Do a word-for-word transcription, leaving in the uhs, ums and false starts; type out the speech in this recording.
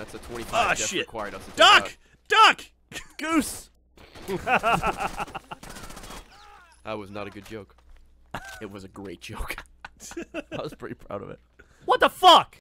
That's a twenty-five. Ah, Jeff shit. required us to take Duck! out. Duck! Goose! That was not a good joke. It was a great joke. I was pretty proud of it. What the fuck?